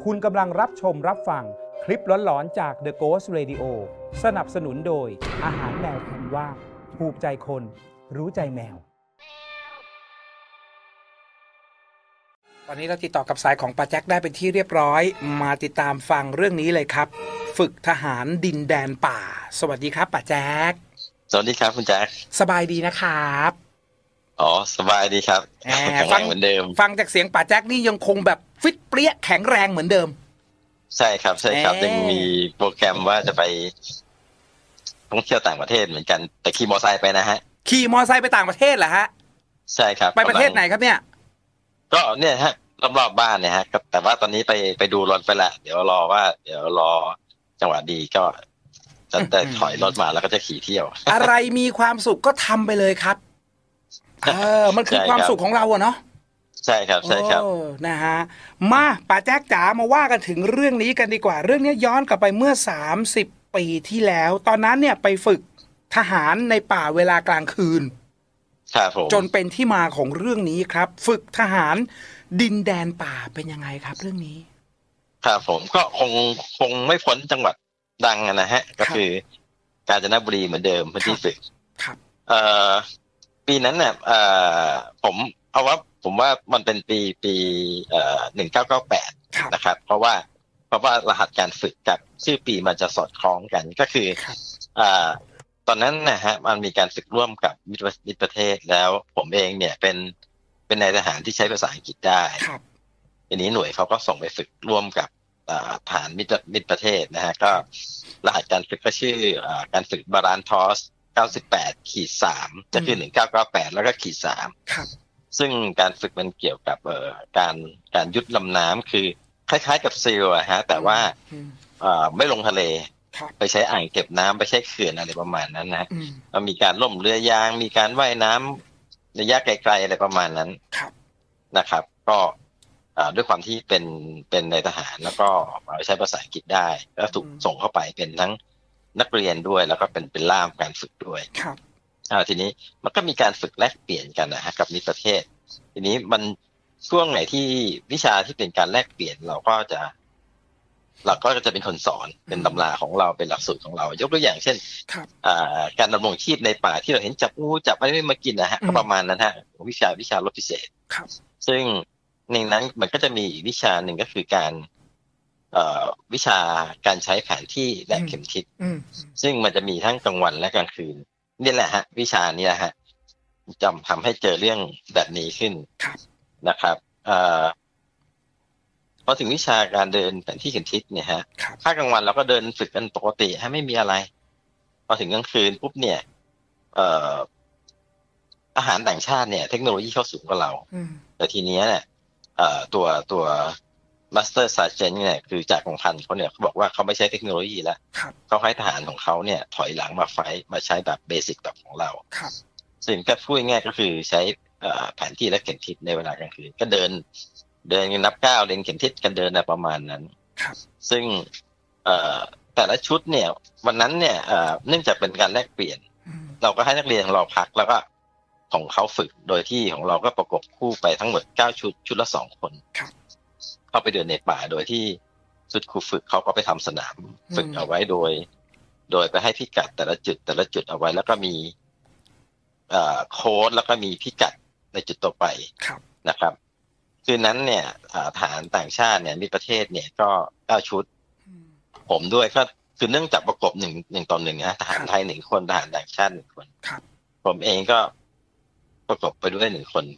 คุณกำลังรับชมรับฟังคลิปหลอนๆจาก The Ghost Radio สนับสนุนโดยอาหารแมวคันว่าถูกใจคนรู้ใจแมวตอนนี้เราติดต่อกับสายของป้าแจ็คได้เป็นที่เรียบร้อยมาติดตามฟังเรื่องนี้เลยครับฝึกทหารดินแดนป่าสวัสดีครับป้าแจ็คสวัสดีครับคุณแจ็คสบายดีนะครับอ๋อสบายดีครับแข็งแรงเหมือนเดิมฟังจากเสียงป้าแจ็คนี่ยังคงแบบฟิตเปรี้ยแข็งแรงเหมือนเดิมใช่ครับใช่ครับยังมีโปรแกรมว่าจะไปท่องเที่ยวต่างประเทศเหมือนกันแต่ขี่มอไซค์ไปนะฮะขี่มอไซค์ไปต่างประเทศเหรอฮะใช่ครับไปประเทศไหนครับเนี่ยก็เนี่ยฮะรอบๆบ้านเนี่ยฮะแต่ว่าตอนนี้ไปดูรถไปละเดี๋ยวรอจังหวะดีก็จะถอยรถมาแล้วก็จะขี่เที่ยวอะไรมีความสุขก็ทำไปเลยครับมันคือความสุขของเราอะเนาะใช่ครับใช่ครับนะฮะมาป้าแจ๊กจ๋ามาว่ากันถึงเรื่องนี้กันดีกว่าเรื่องนี้ย้อนกลับไปเมื่อ30 ปีที่แล้วตอนนั้นเนี่ยไปฝึกทหารในป่าเวลากลางคืนครับผมจนเป็นที่มาของเรื่องนี้ครับฝึกทหารดินแดนป่าเป็นยังไงครับเรื่องนี้ครับผมก็คงไม่พ้นจังหวัดดังนะฮะก็คือกาญจนบุรีเหมือนเดิมพื้นที่ฝึกครับปีนั้นเนี่ยผมว่ามันเป็นปี1998นะครับเพราะว่ารหัสการฝึกกับชื่อปีมันจะสอดคล้องกันก็คือตอนนั้นนะฮะมันมีการฝึกร่วมกับมิตรประเทศแล้วผมเองเนี่ยเป็นนายทหารที่ใช้ภาษาอังกฤษได้ทีนี้หน่วยเขาก็ส่งไปฝึกร่วมกับทหารมิตรประเทศนะฮะก็รหัสการฝึกก็ชื่อการฝึกบาลานทอส98-3จะคือ1998แล้วก็-3 ครับซึ่งการฝึกมันเกี่ยวกับการยุดลำน้ำคือคล้ายๆกับซีลฮะแต่ว่าไม่ลงทะเลไปใช้อ่างเก็บน้ำไปใช้เขื่อนอะไรประมาณนั้นนะมันมีการล่มเรือยางมีการว่ายน้ำระยะไกลๆอะไรประมาณนั้นนะครับก็ด้วยความที่เป็นนายทหารแล้วก็ใช้ภาษาอังกฤษได้ก็ถูกส่งเข้าไปเป็นทั้งนักเรียนด้วยแล้วก็เป็นล่ามการฝึกด้วยทีนี้มันก็มีการฝึกแลกเปลี่ยนกันนะฮะกับมิตรประเทศทีนี้มันช่วงไหนที่วิชาที่เป็นการแลกเปลี่ยนเราก็จะเป็นคนสอนเป็นตำราของเราเป็นหลักสูตรของเรายกตัวอย่างเช่นการดำรงชีพในป่าที่เราเห็นจับงูจับอะไรมากินนะฮะก็ประมาณนั้นฮะวิชารบพิเศษซึ่งในนั้นมันก็จะมีวิชาหนึ่งก็คือการวิชาการใช้แผนที่และเข็มทิศซึ่งมันจะมีทั้งกลางวันและกลางคืนนี่แหละฮะวิชานี้ฮะจำทำให้เจอเรื่องแบบนี้ขึ้นนะครับพอถึงวิชาการเดินแผนที่เข็มทิศเนี่ยฮะภาคกลางวันเราก็เดินฝึกกันปกติฮะไม่มีอะไรพอถึงกลางคืนปุ๊บเนี่ยอาหารต่างชาติเนี่ยเทคโนโลยีเข้าสูงกว่าเราแต่ทีนี้เนี่ยตัวมาสเตอร์ซาร์เจนต์เนี่ยคือจากกองพันเขาเนี่ยเขาบอกว่าเขาไม่ใช้เทคโนโลยีแล้วเขาให้ทหารของเขาเนี่ยถอยหลังมามาใช้แบบเบสิกแบบของเราสิ่งที่พูดง่ายก็คือใช้แผนที่และเข็มทิศในเวลากลางคืนก็เดินนับก้าวเดินเข็มทิศกันเดินประมาณนั้นซึ่งแต่ละชุดเนี่ยวันนั้นเนี่ยเนื่องจากเป็นการแลกเปลี่ยนเราก็ให้นักเรียนของเราพักแล้วก็ของเขาฝึกโดยที่ของเราก็ประกบคู่ไปทั้งหมด9ชุดละ2คนเข้าไปเดินในป่าโดยที่ชุดครูฝึกเขาก็ไปทำสนามฝึกเอาไว้โดยไปให้พิกัดแต่ละจุดเอาไว้แล้วก็มีโค้ดแล้วก็มีพิกัดในจุดต่อไปนะครับคืนนั้นเนี่ยทหารต่างชาติเนี่ยมีประเทศเนี่ยก็9ชุดผมด้วยก็คือเนื่องจากประกบ1ต่อ1นะทหารไทย1คนทหารต่างชาติ1คนผมเองก็ประกบไปด้วย1คน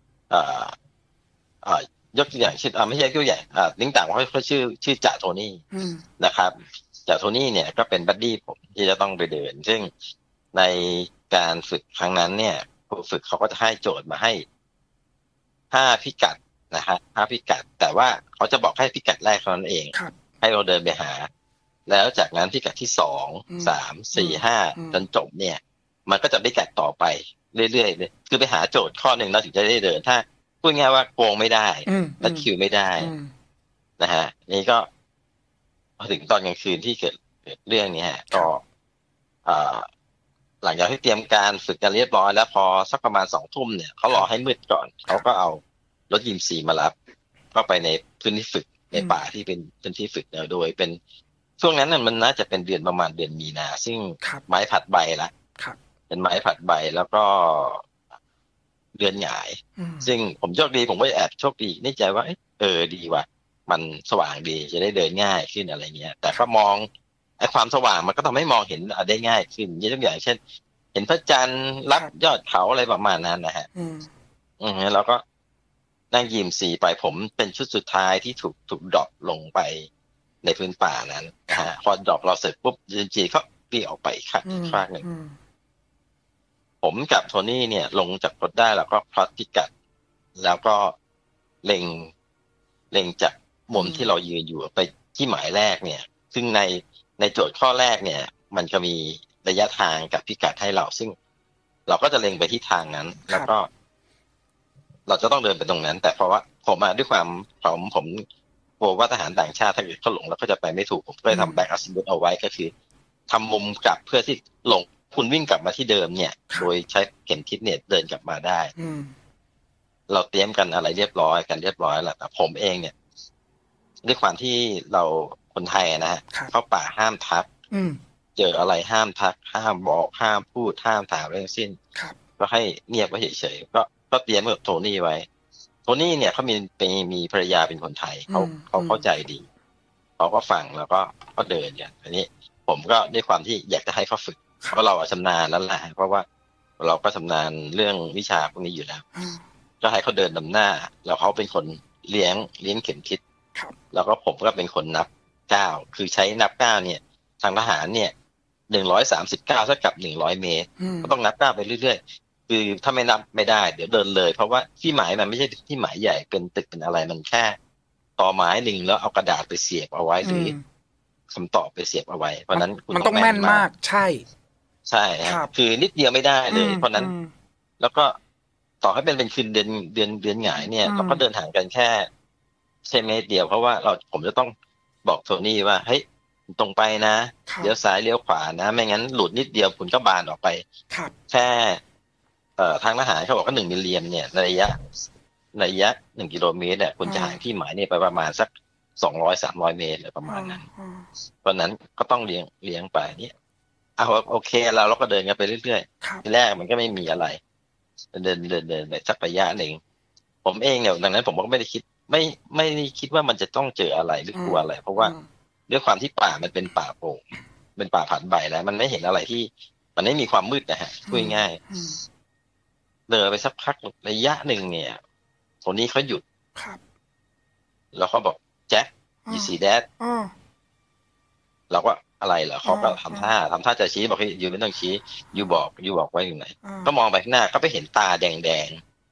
ยกตัวอย่างเช่นไม่ใช่ตัวอย่างลิงต่างเขาชื่อจ่าโทนี่นะครับจ่าโทนี่เนี่ยก็เป็นบัดดี้ผมที่จะต้องไปเดินซึ่งในการฝึกครั้งนั้นเนี่ยผู้ฝึกเขาก็จะให้โจทย์มาให้5พิกัดนะฮะ5พิกัดแต่ว่าเขาจะบอกให้พิกัดแรกเท่านั้นเองให้เราเดินไปหาแล้วจากนั้นพิกัดที่2 3 4 5จนจบเนี่ยมันก็จะพิกัดต่อไปเรื่อยๆเลยคือไปหาโจทย์ข้อหนึ่งแล้วถึงจะได้เดินถ้าพูดง่ายว่าโกงไม่ได้และคิวไม่ได้นะฮะนี่ก็พอถึงตอนกลางคืนที่เกิดเรื่องนี้ฮะก็หลังจากที่เตรียมการฝึกกันเรียบร้อยแล้วพอสักประมาณ20:00 นเนี่ยเขารอให้มืดก่อนเขาก็เอารถยิมซีมารับเข้าไปในพื้นที่ฝึกในป่าที่เป็นที่ฝึกโดยเป็นช่วงนั้นน่ะมันน่าจะเป็นเดือนประมาณเดือนมีนาซึ่งไม้ผลัดใบละเป็นไม้ผลัดใบแล้วก็เดือนหงายซึ่งผมโชคดีผมก็แอบโชคดีในใจว่าดีว่ะมันสว่างดีจะได้เดินง่ายขึ้นอะไรเงี้ยแต่ก็มองไอ้ความสว่างมันก็ทำให้มองเห็นได้ง่ายขึ้นยกตัวอย่างเช่นเห็นพระจันทร์รับยอดเขาอะไรประมาณนั้นนะฮะแล้วก็นั่งยิมสีไปผมเป็นชุดสุดท้ายที่ถูกดรอปลงไปในพื้นป่านั้นนะฮะพอดรอปเราเสร็จปุ๊บจีเขาวิ่งออกไปข้างหนึ่งผมกับโทนี่เนี่ยลงจากรถได้แล้วก็พลอตพิกัดแล้วก็เล็งจากมุมที่เรายืนอยู่ไปที่หมายแรกเนี่ยซึ่งในโจทย์ข้อแรกเนี่ยมันจะมีระยะทางกับพิกัดให้เราซึ่งเราก็จะเล็งไปที่ทางนั้นแล้วก็เราจะต้องเดินไปตรงนั้นแต่เพราะว่าผมด้วยความผมกลัวว่าทหารต่างชาติถ้าเกิดเขาหลงแล้วก็จะไปไม่ถูกผมก็เลยทำแบ็กอัพซิมเอาไว้ก็คือทำมุมกลับเพื่อที่หลงคุณวิ่งกลับมาที่เดิมเนี่ยโดยใช้เข็มทิศเนี่ยเดินกลับมาได้เราเตรียมกันอะไรเรียบร้อยแล้วแต่ผมเองเนี่ยด้วยความที่เราคนไทยนะฮะเข้าป่าห้ามทักเจออะไรห้ามทักห้ามบอกห้ามพูดห้ามถามอะไรทั้งสิ้นก็ให้เงียบไว้เฉยๆก็เตรียมกับโทนี่ไว้โทนี่เนี่ยเขามีภรรยาเป็นคนไทยเขาเข้าใจดีเขาก็ฟังแล้วก็เดินอย่างอันนี้ผมก็ด้วยความที่อยากจะให้เขาฝึกเพราะเราชำนาญแล้วแหละเพราะว่าเราก็ชำนาญเรื่องวิชาพวกนี้อยู่แล้วก็ให้เขาเดินนำหน้าแล้วเขาเป็นคนเลี้ยงเข็มทิศแล้วก็ผมก็เป็นคนนับก้าวคือใช้นับก้าวเนี่ยทางทหารเนี่ย139เท่ากับ100 เมตรก็ต้องนับก้าวไปเรื่อยๆคือถ้าไม่นับไม่ได้เดี๋ยวเดินเลยเพราะว่าที่หมายมันไม่ใช่ที่หมายใหญ่เป็นตึกเป็นอะไรมันแค่ตอไม้หนึ่งแล้วเอากระดาษไปเสียบเอาไว้หรือคำตอบไปเสียบเอาไว้เพราะนั้นมันต้องแม่นมากใช่คือนิดเดียวไม่ได้เลยเพราะนั้นแล้วก็ต่อให้เป็นคืนเดือนหงายเนี่ยเราก็เดินห่างกันแค่เมตรเดียวเพราะว่าผมจะต้องบอกโทนี่ว่าเฮ้ยตรงไปนะเลี้ยวซ้ายเลี้ยวขวานะไม่งั้นหลุดนิดเดียวคุณก็บานออกไปแค่ทางทหารเขาบอกว่า1 มิลลิเมตรเนี่ยระยะ1 กิโลเมตรเนี่ยคุณจะห่างที่หมายเนี่ยไปประมาณสัก200-300 เมตรอะไรประมาณนั้นเพราะนั้นก็ต้องเลี้ยงไปเนี่ยโอเคเราก็เดินกันไปเรื่อยๆทีแรกมันก็ไม่มีอะไรเดินไปสักระยะหนึ่งผมเองเนี่ยดังนั้นผมก็ไม่ได้คิดว่ามันจะต้องเจออะไรหรือกลัวอะไรเพราะว่าด้วยความที่ป่ามันเป็นป่าโปร่งเป็นป่าผันใบแล้วมันไม่เห็นอะไรที่มันไม่มีความมืดนะฮะพูดง่ายเดินไปสักพักระยะหนึ่งเนี่ยคนนี้เขาหยุดแล้วเขาบอกแจ็คyou see that เราก็อะไรเหรอเขาก็ทำท่าจะชี้บอกให้ยูไม่ต้องชี้ยูบอกไว้อยู่ไหนก็มองไปข้างหน้าก็ไปเห็นตาแดง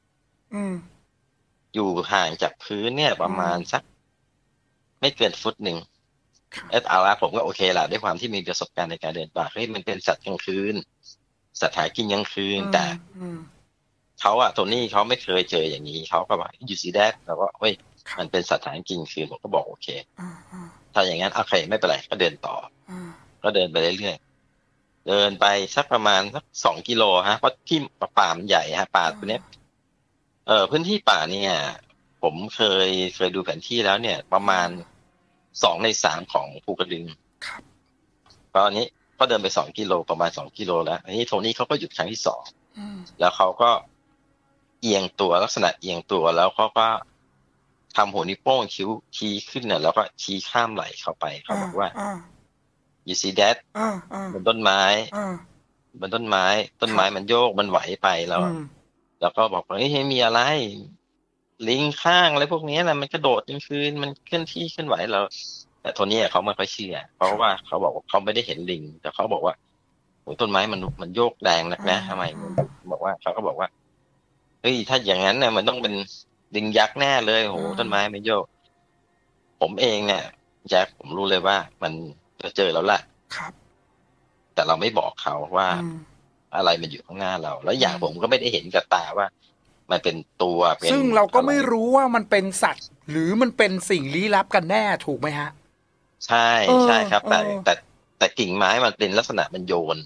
อยู่ห่างจากพื้นเนี่ยประมาณสักไม่เกินฟุตหนึ่งเอาละผมก็โอเคแหละด้วยความที่มีประสบการณ์ในการเดินป่าเฮ้ยมันเป็นสัตว์กลางคืนสัตว์หากินกลางคืนแต่เขาโทนี่เขาไม่เคยเจออย่างนี้เขาก็บอกยูซีแดดแล้วก็เฮ้ยมันเป็นสัตว์หากินกลางคืนผมก็บอกโอเคถ้าอย่างนั้นโอเคไม่เป็นไรก็เดินต่อก็เดินไปเรื่อยๆเดินไปสักประมาณสัก2 กิโลฮะเพราะที่ป่ามันใหญ่ฮะป่าตัวนี้พื้นที่ป่าเนี่ยผมเคยดูแผนที่แล้วเนี่ยประมาณ2 ใน 3ของภูกระดึงตอนนี้ก็เดินไป2 กิโลประมาณ2 กิโลแล้วอันนี้โทนี่เขาก็หยุดครั้งที่2แล้วเขาก็เอียงตัวลักษณะเอียงตัวแล้วเขาก็ทำหัวนิ้วโป้งชี้ขึ้นเนี่ยแล้วก็ชี้ข้ามไหล่เข้าไปเขาบอกว่า you see that บนต้นไม้ต้นไม้มันโยกมันไหวไปแล้วก็บอกว่าเฮ้ยมีอะไรลิงข้างอะไรพวกนี้นะมันกระโดดกลางคืนมันเคลื่อนที่เคลื่อนไหวเราแต่โทนี่เขาไม่ค่อยเชื่อเพราะว่าเขาบอกว่าเขาไม่ได้เห็นลิงแต่เขาบอกว่าโอ้ต้นไม้มันโยกแรงนักนะทำไมบอกว่าเขาก็บอกว่าเฮ้ยถ้าอย่างนั้นเนี่ยมันต้องเป็นลิงยักษ์แน่เลยโหต้นไม้ไม่โยกผมเองเนี่ยแจ็คผมรู้เลยว่ามันจะเจอแล้วแหละแต่เราไม่บอกเขาว่าอะไรมันอยู่ข้างหน้าเราแล้วอย่างผมก็ไม่ได้เห็นกับตาว่ามันเป็นตัวซึ่งเราก็ไม่รู้ว่ามันเป็นสัตว์หรือมันเป็นสิ่งลี้ลับกันแน่ถูกไหมฮะใช่ครับแต่กิ่งไม้มันเป็นลักษณะมันโยน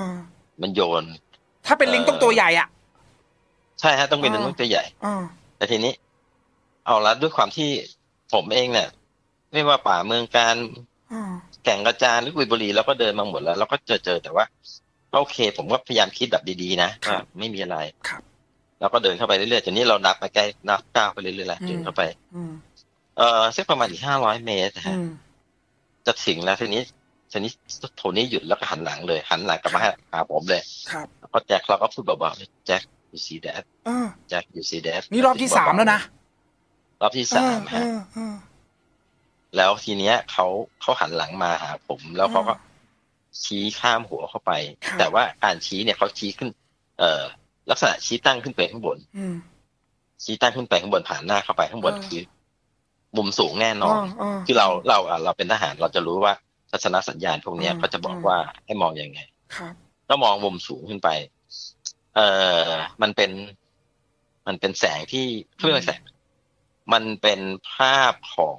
ถ้าเป็นลิงต้องตัวใหญ่อ่ะใช่ฮะต้องเป็นลิงตัวใหญ่แต่ทีนี้เอาละด้วยความที่ผมเองเนี่ยไม่ว่าป่าเมืองการแก่งกระจานหรือกุยบุรีเราก็เดินมาหมดแล้วเราก็เจอแต่ว่าโอเคผมก็พยายามคิดแบบดีๆนะว่าไม่มีอะไรเราก็เดินเข้าไปเรื่อยๆจนนี้เรานับไปใกล้นับก้าวไปเรื่อยๆแล้วเดินเข้าไปสักประมาณอีก500 เมตรฮะจะถึงแล้วทีนี้โทนี่หยุดแล้วก็หันหลังเลยหันหลังกลับมาหาผมเลยแล้วก็แจ็คเราก็พูดเบาๆแจ็ค you see that แจ็ค you see that นี่รอบที่3แล้วนะรอบที่3ฮะแล้วทีเนี้ยเขาหันหลังมาหาผมแล้วเขาก็ชี้ข้ามหัวเข้าไปแต่ว่าการชี้เนี่ยเขาชี้ขึ้นลักษณะชี้ตั้งขึ้นไปข้างบนชี้ตั้งขึ้นไปข้างบนผ่านหน้าเข้าไปข้างบนคือมุมสูงแน่นอนคือเราเป็นทหารเราจะรู้ว่าทัศนสัญญาณพวกนี้เขาจะบอกว่าให้มองยังไงก็มองมุมสูงขึ้นไปมันเป็นแสงที่เพื่อแสงมันเป็นภาพของ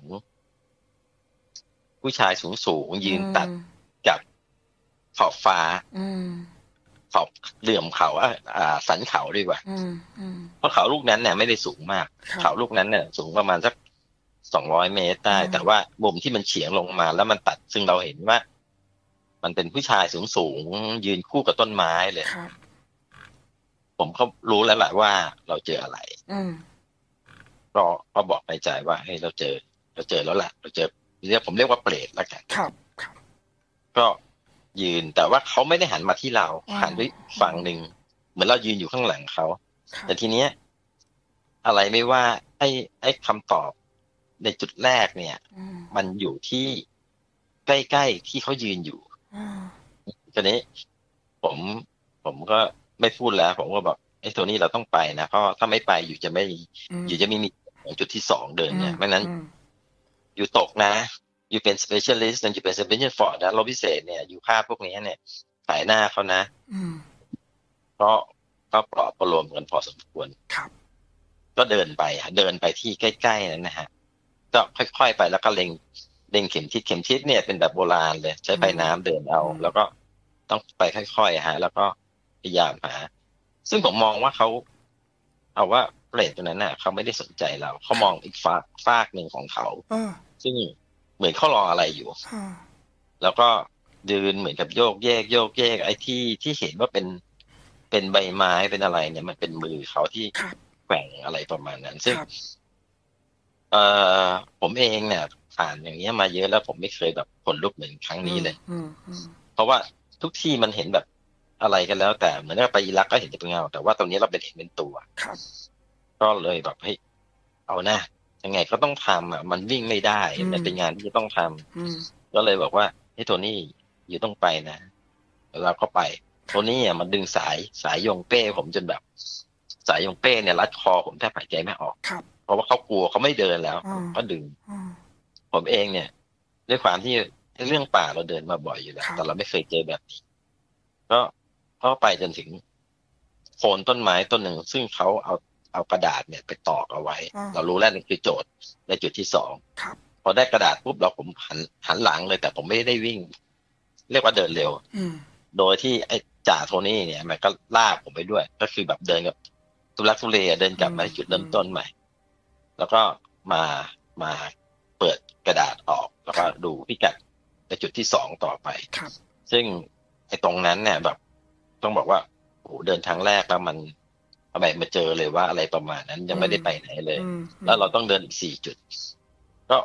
ผู้ชายสูงยืนตัดกับขอบฟ้าขอบเหลื่อมเขาสันเขาดีกว่าเพราะเขาลูกนั้นเนี่ยไม่ได้สูงมากเขาลูกนั้นเนี่ยสูงประมาณสัก200 เมตรได้แต่ว่ามุมที่มันเฉียงลงมาแล้วมันตัดซึ่งเราเห็นว่ามันเป็นผู้ชายสูงยืนคู่กับต้นไม้เลยผมก็รู้แล้วแหละว่าเราเจออะไรก็บอกในใจว่าเฮ้ยเราเจอแล้วแหละเราเจอผมเรียกว่าเปรตแล้วกันก็ยืนแต่ว่าเขาไม่ได้หันมาที่เราหันไปฝั่งหนึ่งเหมือนเรายืนอยู่ข้างหลังเขาแต่ทีเนี้ยอะไรไม่ว่าไอ้คำตอบในจุดแรกเนี่ยมันอยู่ที่ใกล้ๆที่เขายืนอยู่ทีนี้ผมก็ไม่พูดแล้วผมก็บอกไอ้ตัวนี้เราต้องไปนะเพราะถ้าไม่ไปอยู่จะไม่มีจุดที่2เดินเนี่ยไม่นั้นอยู่ตกนะอยู่เป็น specialist อยู่เป็น special force นะรบพิเศษเนี่ยอยู่ภาพพวกนี้เนี่ยสายหน้าเขานะก็ปลอบประโลมกันพอสมควรก็เดินไปที่ใกล้ๆนั้นนะฮะก็ค่อยๆไปแล้วก็เล็งเข็มทิศเนี่ยเป็นแบบโบราณเลยใช้ไฟน้ำเดินเอาแล้วก็ต้องไปค่อยๆฮะแล้วก็พยายามหาซึ่งผมมองว่าเขาเอาว่าเปรตตัวนั้นน่ะเขาไม่ได้สนใจเราเขามองอีกฝากหนึ่งของเขาซึ่งเหมือนเขารออะไรอยู่แล้วก็ยืนเหมือนกับโยกแยกไอ้ที่เห็นว่าเป็นใบไม้เป็นอะไรเนี่ยมันเป็นมือเขาที่แกว่งอะไรประมาณนั้นซึ่งผมเองเนี่ยผ่านอย่างเงี้ยมาเยอะแล้วผมไม่เคยแบบขนลุกเหมือนครั้งนี้เลยเพราะว่าทุกที่มันเห็นแบบอะไรกันแล้วแต่เหมือนกับไปอิรักก็เห็นเป็นเงาแต่ว่าตรงนี้เราเห็นเป็นตัวก็เลยแบบเฮ้ยเอานะยังไงก็ต้องทำมันวิ่งไม่ได้มันเป็นงานที่จะต้องทำก็เลยบอกว่าให้โทนี่อยู่ต้องไปนะเราก็ไปโทนี่มันดึงสายยงเป้ผมจนแบบสายยงเป้เนี่ยรัดคอผมแทบหายใจไม่ออกเพราะว่าเขากลัวเขาไม่เดินแล้วก็ดึงผมเองเนี่ยด้วยความที่เรื่องป่าเราเดินมาบ่อยอยู่แล้วแต่เราไม่เคยเจอแบบนี้ก็ไปจนถึงโคนต้นไม้ต้นหนึ่งซึ่งเขาเอากระดาษเนี่ยไปตอกเอาไว้เรารู้แล้วนี่คือโจทย์ในจุดที่2พอได้กระดาษปุ๊บผมหันหลังเลยแต่ผมไม่ได้วิ่งเรียกว่าเดินเร็วโดยที่ไอ้จ่าโทนี่เนี่ยมันก็ลากผมไปด้วยก็คือแบบเดินกับทุลักทุเลเดินกลับมาจุดเริ่มต้นใหม่แล้วก็มาเปิดกระดาษออกแล้วก็ดูพิกัดในจุดที่2ต่อไปซึ่งไอ้ตรงนั้นเนี่ยแบบต้องบอกว่าโอ้เดินทางแรกแล้วมันมาเจอเลยว่าอะไรประมาณนั้นยังไม่ได้ไปไหนเลยแล้วเราต้องเดินอีก4 จุดก็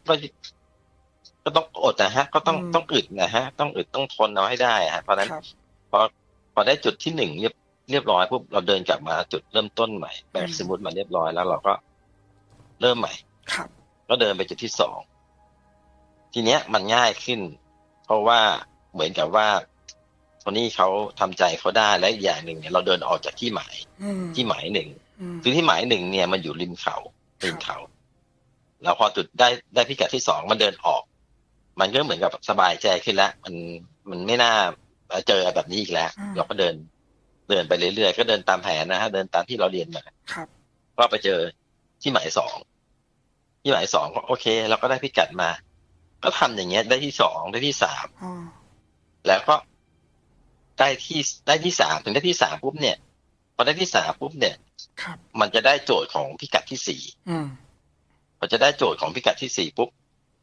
ต้องอดนะฮะก็ต้องอึดนะฮะต้องอึดต้องทนเอาให้ได้ฮะเพราะนั้นพอได้จุดที่1เรียบร้อยปุ๊บเราเดินกลับมาจุดเริ่มต้นใหม่แบกสมุดมาเรียบร้อยแล้วเราก็เริ่มใหม่ก็เดินไปจุดที่2ทีเนี้ยมันง่ายขึ้นเพราะว่าเหมือนกับว่าคนนี้เขาทำใจเขาได้และอีกอย่างหนึ่งเนี่ยเราเดินออกจากที่หมายหนึ่งคือที่หมาย1เนี่ยมันอยู่ริมเขาแล้วพอจุดได้พิกัดที่2มันเดินออกมันก็เหมือนกับสบายใจขึ้นแล้วมันไม่น่าเจอแบบนี้อีกแล้วเราก็เดินไปเรื่อยๆก็เดินตามแผนนะฮะเดินตามที่เราเรียนมาก็ไปเจอที่หมาย2ก็โอเคเราก็ได้พิกัดมาก็ทำอย่างเงี้ยได้ที่2ได้ที่3แล้วก็ได้ที่3ถึงได้ที่3ปุ๊บเนี่ยพอได้ที่3ปุ๊บเนี่ยมันจะได้โจทย์ของพิกัดที่4พอจะได้โจทย์ของพิกัดที่4ปุ๊บ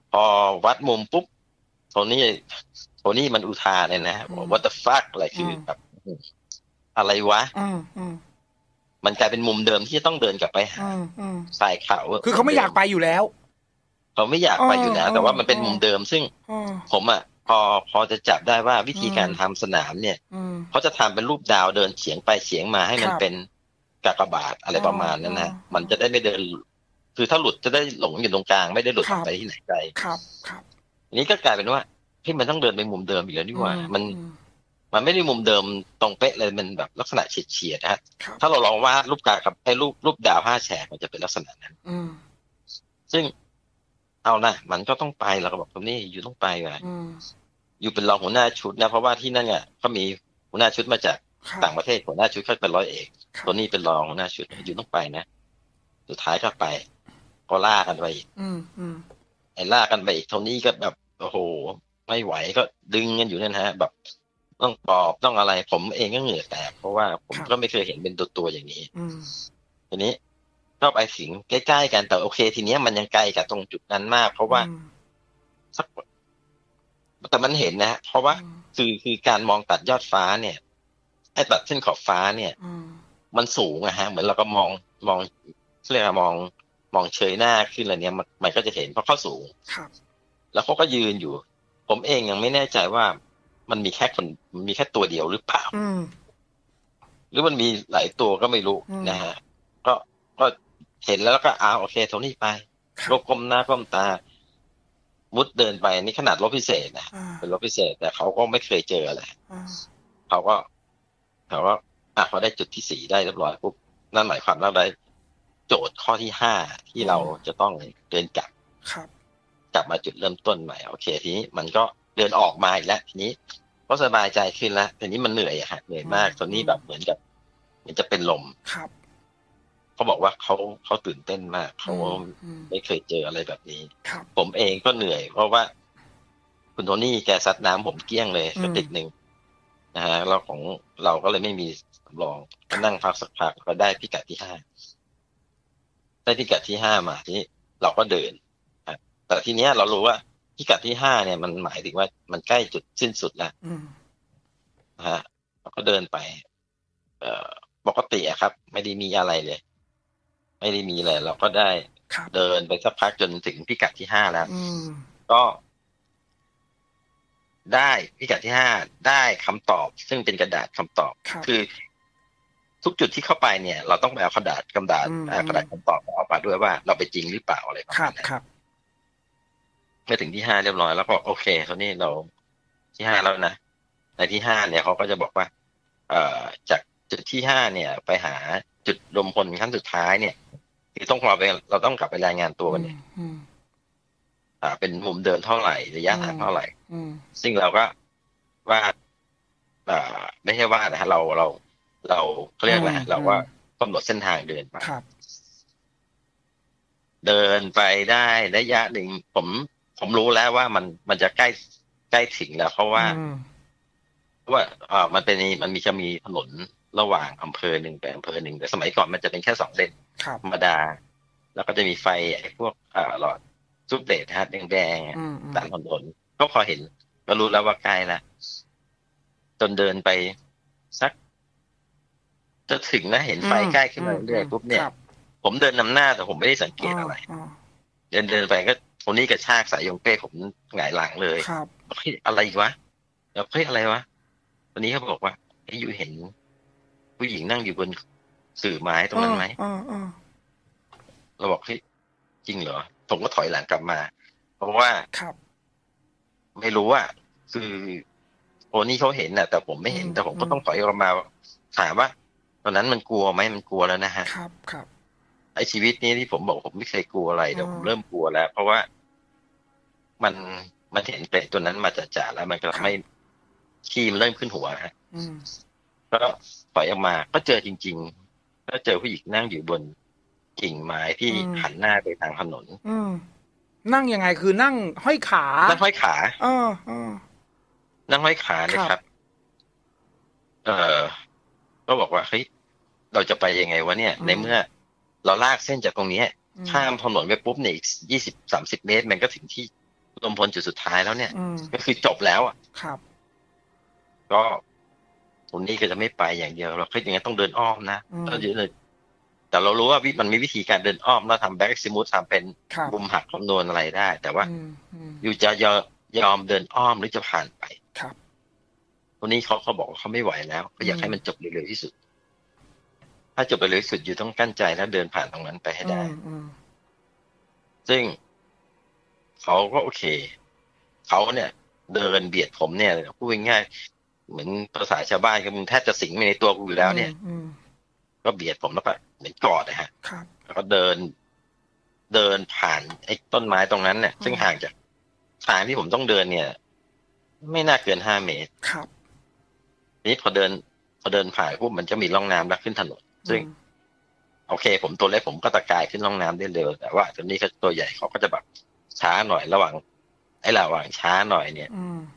พอวัดมุมปุ๊บโทนี่มันอุทานเลยนะ what the fuck อะไรคือแบบอะไรวะมันกลายเป็นมุมเดิมที่จะต้องเดินกลับไปหาทรายขาวคือเขาไม่อยากไปอยู่แล้วเขาไม่อยากไปอยู่แล้วแต่ว่ามันเป็นมุมเดิมซึ่งผมอ่ะพอจะจับได้ว่าวิธีการทำสนามเนี่ยเขาจะทำเป็นรูปดาวเดินเฉียงไปเฉียงมาให้มันเป็นกากบาทอะไรประมาณนั้นนะมันจะได้ไม่เดินคือถ้าหลุดจะได้หลงอยู่ตรงกลางไม่ได้หลุดไปที่ไหนไกลครับอันนี้ก็กลายเป็นว่าที่มันต้องเดินไปมุมเดิมอีกแล้วนี่หว่ามันไม่ได้มุมเดิมตรงเป๊ะเลยมันแบบลักษณะเฉียดๆนะฮะถ้าเราลองวาดรูปกากับไอ้รูปดาว5 แฉกมันจะเป็นลักษณะนั้นซึ่งเอานะมันก็ต้องไปเราก็บอกตรงนี้อยู่ต้องไปว่ะอยู่เป็นรองหัวหน้าชุดนะเพราะว่าที่นั่นเนี่ยเขามีหัวหน้าชุดมาจากต่างประเทศหัวหน้าชุดเขาเป็นร้อยเอกตัวนี้เป็นรองหัวหน้าชุดอยู่ต้องไปนะสุดท้ายก็ไปก็ล่ากันไปอีกไอ้ล่ากันไปอีกเท่านี้ก็แบบโอ้โหไม่ไหวก็ดึงกันอยู่นั่นฮะแบบต้องปอบต้องอะไรผมเองก็เหงื่อแตกเพราะว่าผมก็ไม่เคยเห็นเป็นตัวอย่างนี้ทีนี้ก็ไปสิงใกล้ๆกันแต่โอเคทีนี้มันยังไกลกับตรงจุดนั้นมากเพราะว่าสักแต่มันเห็นนะเพราะว่าคือการมองตัดยอดฟ้าเนี่ยไอ้ตัดเส้นขอบฟ้าเนี่ยมันสูงอะฮะเหมือนเราก็มองเรียกว่ามองเฉยหน้าขึ้นอะไรเนี่ยมันก็จะเห็นเพราะเขาสูงแล้วเขาก็ยืนอยู่ผมเองยังไม่แน่ใจว่ามันมีแค่ตัวเดียวหรือเปล่าหรือมันมีหลายตัวก็ไม่รู้นะฮะก็เห็นแล้วก็โอเคโทนี่ไปรบก้มหน้าก้มตามุดเดินไปนี่ขนาดรถพิเศษนะเป็นรถพิเศษแต่เขาก็ไม่เคยเจออะไรเขาก็พอได้จุดที่4ได้เรียบร้อยปุ๊บนั่นหมายความว่าได้โจทย์ข้อที่5ที่เราจะต้องเดินกลับมาจุดเริ่มต้นใหม่โอเคทีนี้มันก็เดินออกมาอีกแล้วทีนี้ก็สบายใจขึ้นแล้วทีนี้มันเหนื่อยอะฮะเหนื่อยมากตอนนี้แบบเหมือนจะเป็นลมเขาบอกว่าเขาตื่นเต้นมากเขาไม่เคยเจออะไรแบบนี้ผมเองก็เหนื่อยเพราะว่าคุณโทนี่แกซัดน้ำผมเกลี้ยงเลยกระติกหนึ่งนะฮะเราของเราก็เลยไม่มีสำรองก็นั่งพักสักพักก็ได้พิกัดที่5ได้พิกัดที่5มาทีนี้เราก็เดินแต่ทีเนี้ยเรารู้ว่าพิกัดที่5เนี่ยมันหมายถึงว่ามันใกล้จุดสิ้นสุดแล้วนะฮะเราก็เดินไปปกติอะครับไม่ได้มีอะไรเลยไม่ได้มีอะไรเราก็ได้เดินไปสักพักจนถึงพิกัดที่5แล้วก็ได้พิกัดที่5ได้คำตอบซึ่งเป็นกระดาษคำตอบคือทุกจุดที่เข้าไปเนี่ยเราต้องไปเอากระดาษคำตอบออกมาด้วยว่าเราไปจริงหรือเปล่าอะไรประมาณนั้นเมื่อถึงที่5เรียบร้อยแล้วก็โอเคตอนนี้เราที่5แล้วนะในที่5เนี่ยเขาก็จะบอกว่าจากจุดที่5เนี่ยไปหาจุดรวมพลขั้นสุดท้ายเนี่ยคือเราต้องกลับไปรายงานตัวกันเนี่ยเป็นมุมเดินเท่าไหร่ระยะทางเท่าไหร่ซึ่งเราก็ว่าไม่ใช่ว่านะฮะเราเขาเรียกอะไรเราว่ากำหนดเส้นทางเดินไปเดินไปได้ระยะหนึ่งผมรู้แล้วว่ามันจะใกล้ถึงแล้วเพราะว่ามันจะมีถนนระหว่างอำเภอหนึ่งไปอำเภอหนึ่งแต่สมัยก่อนมันจะเป็นแค่2 เลนธรรมดาแล้วก็จะมีไฟไอ้พวกหลอดซุปเดทฮะแดงๆตามถนนก็พอเห็นก็รู้แล้วว่าใกล้แล้วจนเดินไปสักจะถึงนะเห็นไฟใกล้ขึ้นมาเรื่อยๆปุ๊บเนี่ยผมเดินนำหน้าแต่ผมไม่ได้สังเกตอะไรเดินไปก็คนนี้กระชากสายยงเป้ผมหงายหลังเลยเฮ้ยอะไรอีกวะแล้วเฮ้ยอะไรวะตอนนี้เขาบอกว่าอยู่เห็นผู้หญิงนั่งอยู่บนสื่อไม้ตรงนั้นไหมเราบอกเฮ้ยจริงเหรอผมก็ถอยหลังกลับมาเพราะว่าไม่รู้ว่าคือโอนี่เขาเห็นน่ะแต่ผมไม่เห็นแต่ผมก็ต้องถอยออกมาถามว่าตอนนั้นมันกลัวไหมมันกลัวแล้วนะฮะไอ้ชีวิตนี้ที่ผมบอกผมไม่เคยกลัวอะไรแต่ผมเริ่มกลัวแล้วเพราะว่ามันเห็นเป็ดตัวนั้นมาจ่าแล้วมันก็ทำให้ขี้มันเริ่มขึ้นหัวฮะก็ถอยออกมาก็เจอจริงๆก็เจอผู้หญิงนั่งอยู่บนกิ่งไม้ที่หันหน้าไปทางถนนนั่งยังไงคือนั่งห้อยขานั่งห้อยขานั่งห้อยขาเลยครับก็บอกว่าเฮ้ยเราจะไปยังไงวะเนี่ยในเมื่อเราลากเส้นจากตรงนี้ข้ามถนนไปปุ๊บเนี่ยอีก20-30 เมตรมันก็ถึงที่รวมพลจุดสุดท้ายแล้วเนี่ยก็คือจบแล้วอ่ะครับก็ตรงนี้ก็จะไม่ไปอย่างเดียวเราคิดอย่างนั้นต้องเดินอ้อมนะก็เยอะเลยแต่เรารู้ว่ามันมีวิธีการเดินอ้อมแล้วทำแบ็กซิมูททำเป็นมุมหักคำนวณอะไรได้ แต่ว่าอยู่จะยอมเดินอ้อมหรือจะผ่านไปครับคนนี้เขาบอกว่าเขาไม่ไหวแล้วเขาอยากให้มันจบเร็วๆที่สุดถ้าจบเร็วที่สุดอยู่ต้องกั้นใจแล้วเดินผ่านตรงนั้นไปให้ได้ซึ่งเขาก็โอเคเขาเนี่ยเดินเบียดผมเนี่ยพูดง่ายๆเหมือนภาษาชาวบ้านก็มึงแทบจะสิงในตัวกูอยู่แล้วเนี่ยก็เบียดผมแล้วก็เหมือนกอดนะฮะแล้วก็เดินผ่านไอ้ต้นไม้ตรงนั้นเนี่ยซึ่งห่างจากทางที่ผมต้องเดินเนี่ยไม่น่าเกิน5 เมตรครับนี้พอเดินผ่านปุ๊บมันจะมีร่องน้ำแล้วขึ้นถนนซึ่งโอเคผมตัวเล็กผมก็ตะกายขึ้นร่องน้ำได้เร็วแต่ว่าตัวนี้เขาตัวใหญ่เขาก็จะแบบช้าหน่อยระหว่างช้าหน่อยเนี่ย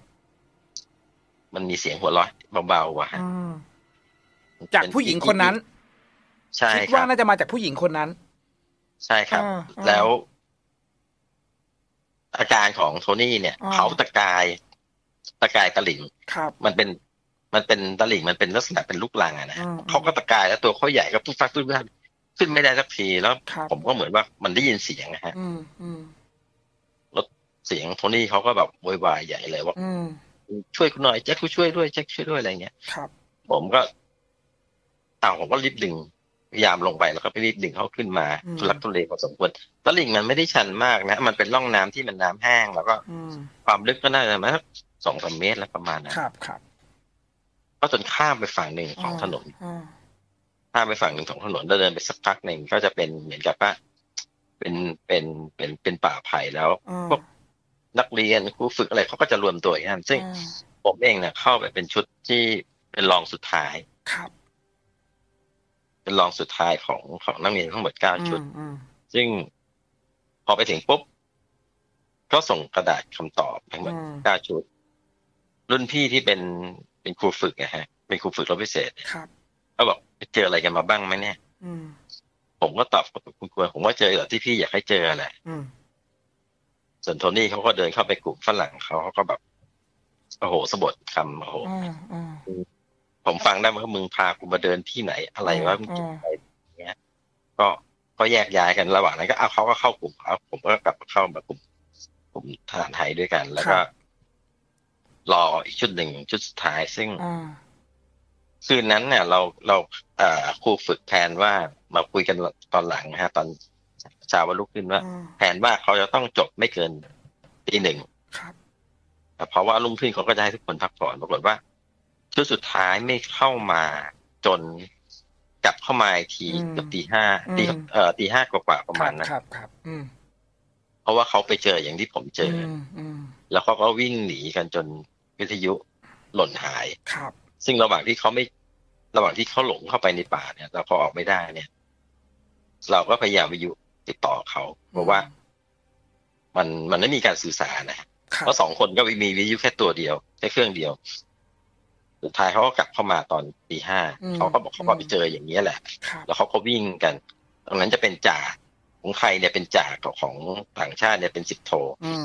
มันมีเสียงหัวเราะเบาๆว่ะจากผู้หญิงคนนั้นใช่คิดว่าน่าจะมาจากผู้หญิงคนนั้นใช่ครับแล้วอาการของโทนี่เนี่ยเขาตะกายตะหลิ่งมันเป็นตะหลิ่งมันเป็นลักษณะเป็นลูกรังนะเขาก็ตะกายแล้วตัวเขาใหญ่ก็ปุ๊บฟักปุ๊บขึ้นไม่ได้สักทีแล้วผมก็เหมือนว่ามันได้ยินเสียงนะฮะแล้วเสียงโทนี่เขาก็แบบโวยวายใหญ่เลยว่าช่วยคุณหน่อยแจ็คช่วยด้วยแจ็คช่วยด้วยอะไรเงี้ยผมก็รีบดึงพยายามลงไปแล้วก็ไปรีบดึงเขาขึ้นมาทุลักทุเลพอสมควรตลิ่งมันไม่ได้ชันมากนะมันเป็นร่องน้ำที่มันน้ำแห้งแล้วก็ความลึกก็น่าจะมาสัก2-3 เมตรแล้วประมาณนั้นก็จนข้ามไปฝั่งหนึ่งของถนนข้ามไปฝั่งหนึ่งของถนนแล้วเดินไปสักพักหนึ่งก็จะเป็นเหมือนกับว่าเป็นป่าไผ่แล้วพวกนักเรียนครูฝึกอะไรเขาก็จะรวมตัวกันซึ่งผมเองเนี่ยเข้าไปเป็นชุดที่เป็นรองสุดท้ายเป็นรองสุดท้ายของนักเรียนทั้งหมด9 ชุดซึ่งพอไปถึงปุ๊บก็ส่งกระดาษคำตอบทั้งหมด9 ชุดรุ่นพี่ที่เป็นครูฝึกนะฮะเป็นครูฝึกรบพิเศษเขาบอกเจออะไรกันมาบ้างไหมเนี่ยผมก็ตอบกับคุณครูผมว่าเจอแบบที่พี่อยากให้เจอแหละส่วนโทนี่เขาก็เดินเข้าไปกลุ่มฝรั่งเขาก็แบบโอ้โหสะบัดคำโอ้โหผมฟังได้ว่ามึงพากูมาเดินที่ไหนอะไรวะมึงกินอะไรเงี้ยก็แยกย้ายกันระหว่างนั้นก็เขาก็เข้ากลุ่มเขาผมก็กลับเข้ามากลุ่มทหารไทยด้วยกันแล้วก็รออีกชุดหนึ่งชุดสุดท้ายซึ่งคืนนั้นเนี่ยเราครูฝึกแทนว่ามาคุยกันตอนหลังฮะตอนเช้าวันลุกขึ้นว่าแทนว่าเขาจะต้องจบไม่เกินตี 1แต่เพราะว่ารุ่งขึ้นเขาก็จะให้ทุกคนพักผ่อนปรากฏว่าชุดสุดท้ายไม่เข้ามาจนกลับเข้ามาอีกทีเกือบตี 5กว่าประมาณนั้นเพราะว่าเขาไปเจออย่างที่ผมเจอแล้วเขาก็วิ่งหนีกันจนวิทยุหล่นหายซึ่งระหว่างที่เขาหลงเข้าไปในป่าเนี่ยเราพอออกไม่ได้เนี่ยเราก็พยายามวิทยุติดต่อเขาเพราะว่ามันไม่มีการสื่อสารนะเพราะ2 คนก็มีวิทยุแค่ตัวเดียวแค่เครื่องเดียวสุดท้ายเขาก็กลับเข้ามาตอนตี 5เขาก็บอกเขาไปเจออย่างนี้แหละแล้วเขาก็วิ่งกันตรงนั้นจะเป็นจ่าของไทยเนี่ยเป็นจ่าของต่างชาติเนี่ยเป็น10 โท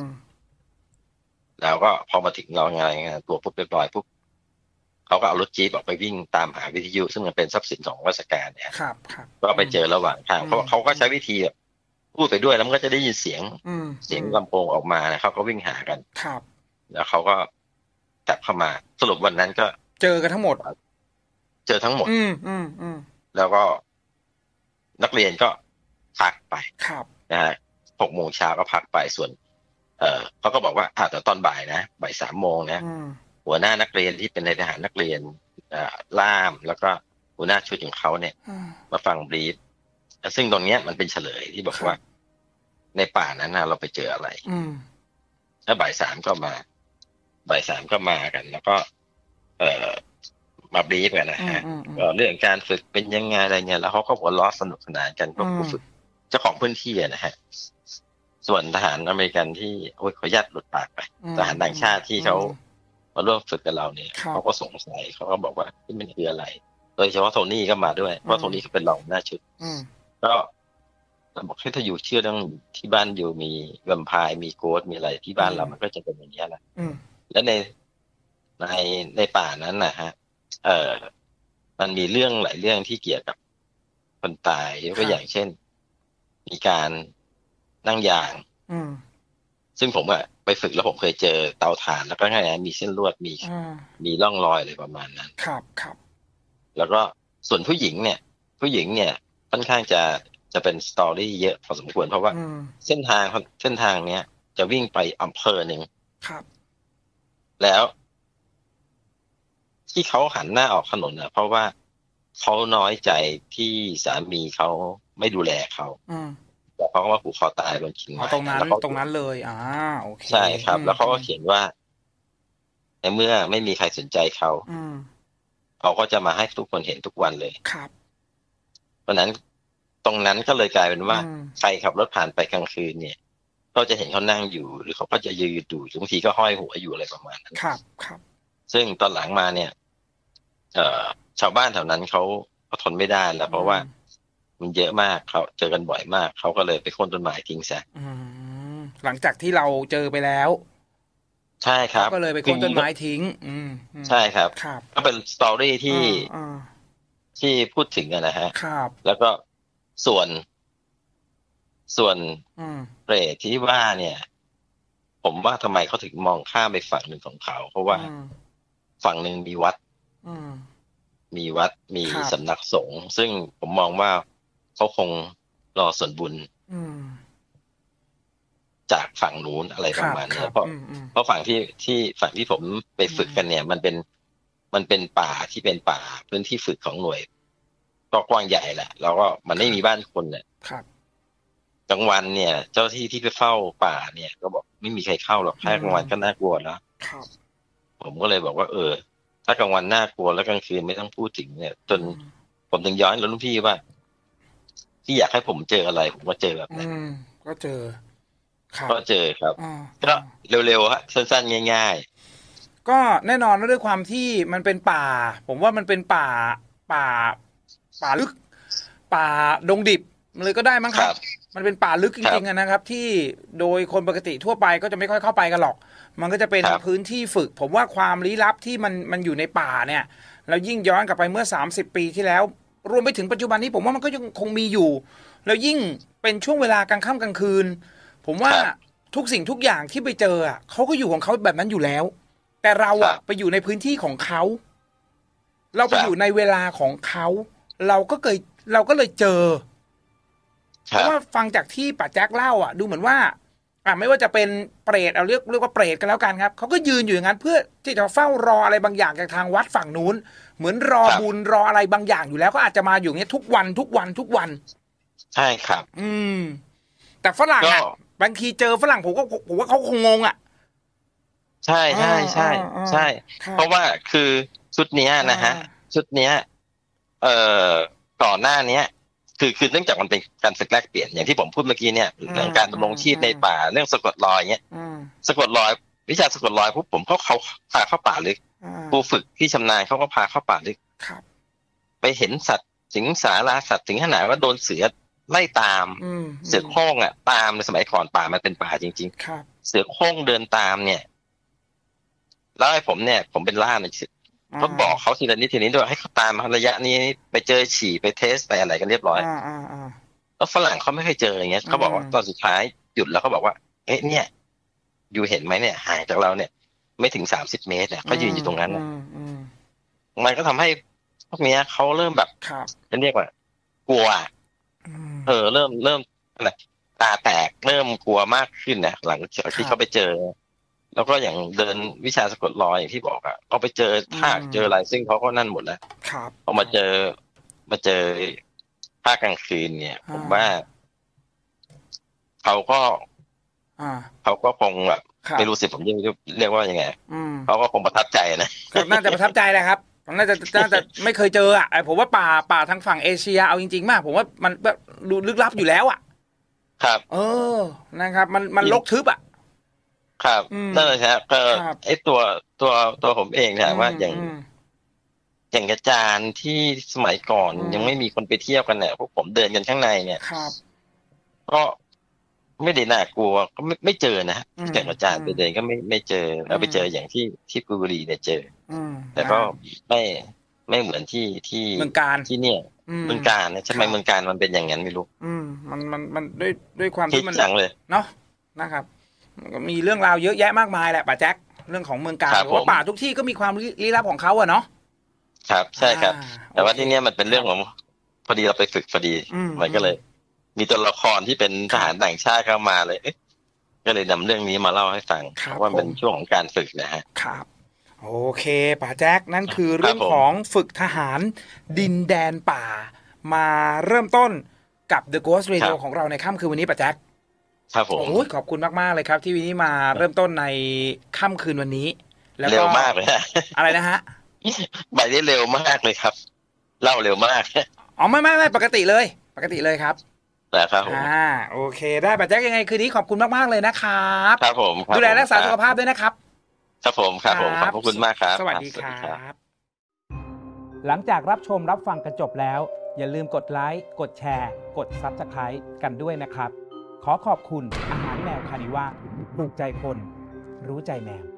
แล้วก็พอมาถึงเราไงตัวปุ๊บเรียบร้อยปุ๊บเขาก็เอารถจี๊ปออกไปวิ่งตามหาวิทยุซึ่งมันเป็นทรัพย์สินของราชการเนี่ยก็ไปเจอระหว่างทางเพราะเขาก็ใช้วิธีแบบพูดไปด้วยแล้วมันก็จะได้ยินเสียงลำโพงออกมานะเขาก็วิ่งหากันแล้วเขาก็กลับเข้ามาสรุปวันนั้นก็เจอกันทั้งหมดแล้วก็นักเรียนก็พักไปนะฮะ6 โมงเช้าก็พักไปส่วนเขาก็บอกว่าแต่ตอนบ่ายนะบ่าย3 โมงนะหัวหน้านักเรียนที่เป็นนายทหารนักเรียนล่ามแล้วก็หัวหน้าชุดของเขาเนี่ยมาฟังบรีฟซึ่งตรงเนี้ยมันเป็นเฉลยที่บอกว่าในป่านั้นเราไปเจออะไรแล้วบ่าย 3ก็มากันแล้วก็มาบรีฟกันนะฮะเรื่องการฝึกเป็นยังไงอะไรเงี้ยแล้วเขาก็หัวเราะสนุกสนานกันกับผู้ฝึกเจ้าของพื้นที่นะฮะส่วนทหารอเมริกันที่ขออนุญาตหลุดปากไปทหารต่างชาติที่เขามาร่วมฝึกกับเราเนี่ยเขาก็สงสัยเขาก็บอกว่าที่มันคืออะไรโดยเฉพาะโทนี่ก็มาด้วยเพราะโทนี่เขาเป็นรองหน้าชุดก็บอกให้ถ้าอยู่เชื่อเรื่องที่บ้านอยู่มีแวมไพร์มีโกสต์มีอะไรที่บ้านเรามันก็จะเป็นอย่างนี้แหละและในในป่านั้นนะฮะมันมีเรื่องหลายเรื่องที่เกี่ยวกับคนตายยกตัวอย่างเช่นมีการนั่งยางซึ่งผมอะไปฝึกแล้วผมเคยเจอเตาถ่านแล้วก็ง่ายๆมีเส้นลวดมีร่องรอยอะไรประมาณนั้นครับแล้วก็ส่วนผู้หญิงเนี่ยค่อนข้างจะเป็นสตอรี่เยอะพอสมควรเพราะว่าเส้นทางเนี้ยจะวิ่งไปอำเภอหนึ่งแล้วที่เขาหันหน้าออกถนนเพราะว่าเขาน้อยใจที่สามีเขาไม่ดูแลเขาแล้วเขาก็มาผูกคอตายบนกิ่งไม้ตรงนั้นเลยโอเคใช่ครับแล้วเขาก็เขียนว่าในเมื่อไม่มีใครสนใจเขาเขาก็จะมาให้ทุกคนเห็นทุกวันเลยครับเพราะนั้นตรงนั้นก็เลยกลายเป็นว่าใครขับรถผ่านไปกลางคืนเนี่ยก็จะเห็นเขานั่งอยู่หรือเขาก็จะยืนอยู่บางทีก็ห้อยหัวอยู่อะไรประมาณนั้นครับซึ่งตอนหลังมาเนี่ยชาวบ้านแถวนั้นเขาทนไม่ได้แล้วเพราะว่ามันเยอะมากเขาเจอกันบ่อยมากเขาก็เลยไปโค่นต้นไม้ทิ้งซะหลังจากที่เราเจอไปแล้วใช่ครับก็เลยไปโค่นต้นไม้ทิ้งใช่ครับก็เป็นสตอรี่ที่พูดถึงนะฮะแล้วก็ส่วนเปรตที่ว่าเนี่ย ผมว่าทำไมเขาถึงมองข้ามไปฝั่งหนึ่งของเขาเพราะว่าฝั่งหนึ่งมีวัดมีสำนักสงฆ์ซึ่งผมมองว่าเขาคงรอส่วนบุญจากฝั่งนู้นอะไรประมาณนี้เพราะฝั่งที่ผมไปฝึกกันเนี่ยมันเป็นป่าที่เป็นป่าพื้นที่ฝึกของหน่วยก็กว้างใหญ่แหละแล้วก็มันไม่มีบ้านคนเนี่ยกลางวันเนี่ยเจ้าที่ไปเฝ้าป่าเนี่ยก็บอกไม่มีใครเข้าหรอกแค่กลางวันก็น่ากลัวแล้วผมก็เลยบอกว่าถ้ากลางวันน่ากลัวแล้วกลางคืนไม่ต้องพูดถึงเนี่ยจนผมถึงย้อนแล้วรุ่นพี่ว่าที่อยากให้ผมเจออะไรผมก็เจอแบบนั้นก็เจอครับก็เร็วๆฮะสั้นๆง่ายๆก็แน่นอนด้วยความที่มันเป็นป่าผมว่ามันเป็นป่าลึกป่าดงดิบเลยก็ได้มั้งครับมันเป็นป่าลึกจริงๆนะครับที่โดยคนปกติทั่วไปก็จะไม่ค่อยเข้าไปกันหรอกมันก็จะเป็นพื้นที่ฝึกผมว่าความลี้ลับที่มันอยู่ในป่าเนี่ยแล้วยิ่งย้อนกลับไปเมื่อ30 ปีที่แล้วรวมไปถึงปัจจุบันนี้ผมว่ามันก็ยังคงมีอยู่แล้วยิ่งเป็นช่วงเวลากลางค่ำกลางคืนผมว่าทุกสิ่งทุกอย่างที่ไปเจอเขาก็อยู่ของเขาแบบนั้นอยู่แล้วแต่เราไปอยู่ในพื้นที่ของเขาเราไปอยู่ในเวลาของเขาเราก็เลยเจอเพราะว่าฟังจากที่ป้าแจ็คเล่าดูเหมือนว่าไม่ว่าจะเป็นเปรตเอาเรียกว่าเปรตกันแล้วกันครับเขาก็ยืนอยู่อย่างนั้นเพื่อที่จะเฝ้ารออะไรบางอย่างจากทางวัดฝั่งนู้นเหมือนรอบุญรออะไรบางอย่างอยู่แล้วก็อาจจะมาอยู่อย่างนี้ทุกวันใช่ครับแต่ฝรั่งบางทีเจอฝรั่งผมว่าเขาคงงงใช่เพราะว่าคือชุดนี้นะฮะชุดนี้ก่อนหน้านี้คือเนื่องจากมันเป็นการฝึกแลกเปลี่ยนอย่างที่ผมพูดเมื่อกี้เนี่ยเรื่องการดำรงชีพในป่าเรื่องสะกดรอยเงี้ยสะกดรอยวิชาสะกดรอยพวกผมเขาพาเข้าป่าลึกผู้ฝึกที่ชำนาญเขาก็พาเข้าป่าลึกไปเห็นสัตว์สิงสาราสัตว์ถึงขนาดว่าโดนเสือไล่ตามเสือโคร่งตามในสมัยก่อนป่ามันเป็นป่าจริงๆเสือโคร่งเดินตามเนี่ยแล้วไอ้ผมเนี่ยผมเป็นล่ามเนี่ยเขาบอกเขาทีละนิดด้วยให้เขาตามระยะนี้ไปเจอฉี่ไปเทสไปอะไรกันเรียบร้อยแล้วฝรั่งเขาไม่เคยเจออย่างเงี้ยเขาบอกว่าตอนสุดท้ายหยุดแล้วเขาบอกว่าเอ๊ะเนี่ยอยู่เห็นไหมเนี่ยห่างจากเราเนี่ยไม่ถึง30 เมตรเนี่ยเขายืนอยู่ตรงนั้นมันก็ทำให้พวกนี้เขาเริ่มแบบจะเรียกว่ากลัวเริ่มอะไรตาแตกเริ่มกลัวมากขึ้นนะหลังจากที่เขาไปเจอแล้วก็อย่างเดินวิชาสะกดรอยอย่างที่บอกเขาไปเจอทากเจออะไรซึ่งเขาก็นั่นหมดแล้วพอมาเจอภาคกลางคืนเนี่ยผมว่าเขาก็คงแบบไม่รู้สิผมเรียกว่ายังไงเขาก็คงประทับใจนะน่าจะประทับใจแหละครับน่าจะไม่เคยเจอผมว่าป่าทางฝั่งเอเชียเอาจริงๆมากผมว่ามันดูลึกลับอยู่แล้วครับนะครับมันรกทึบครับนั่นแหละครับก็ไอ้ตัวผมเองเนี่ยว่าอย่างอาจารย์ที่สมัยก่อนยังไม่มีคนไปเที่ยวกันเนี่ยพวกผมเดินกันข้างในเนี่ยก็ไม่ได้น่ากลัวก็ไม่เจอนะจากอาจารย์ไปเดินก็ไม่เจอเราไปเจออย่างที่กุยบุรีเนี่ยเจอแต่ก็ไม่เหมือนที่เมืองการที่เนี่ยเมืองการนะใช่ไหมเมืองการมันเป็นอย่างนั้นไม่รู้มันด้วยความที่มันจังเลยเนาะนะครับมีเรื่องราวเยอะแยะมากมายแหละป่าแจ็คเรื่องของเมืองการเพราะป่าทุกที่ก็มีความลี้ลับของเขาอะเนาะครับใช่ครับแต่ว่าที่เนี้ยมันเป็นเรื่องของพอดีเราไปฝึกพอดีมันก็เลยมีตัวละครที่เป็นทหารต่างชาติเข้ามาเลยก็เลยนำเรื่องนี้มาเล่าให้ฟังเพราะว่าเป็นช่วงของการฝึกนะฮะครับโอเคป่าแจ็คนั่นคือเรื่องของฝึกทหารดินแดนป่ามาเริ่มต้นกับ The Ghost Radio ของเราในค่ำคืนวันนี้ป่าแจ็คครับผมโอ้ยขอบคุณมากๆเลยครับที่วันนี้มาเริ่มต้นในค่ำคืนวันนี้แล้วเร็วมากเลยอะไรนะฮะใบนี้เร็วมากเลยครับเล่าเร็วมากอ๋อไม่ปกติเลยครับแต่ครับผมโอเคได้ป่ะแจ็คยังไงคืนนี้ขอบคุณมากๆเลยนะครับครับผมดูแลรักษาสุขภาพด้วยนะครับครับผมขอบคุณมากครับสวัสดีครับหลังจากรับชมรับฟังกันจบแล้วอย่าลืมกดไลค์กดแชร์กด Subscribe กันด้วยนะครับขอขอบคุณอาหารแมวคานิว่าถูกใจคนรู้ใจแมว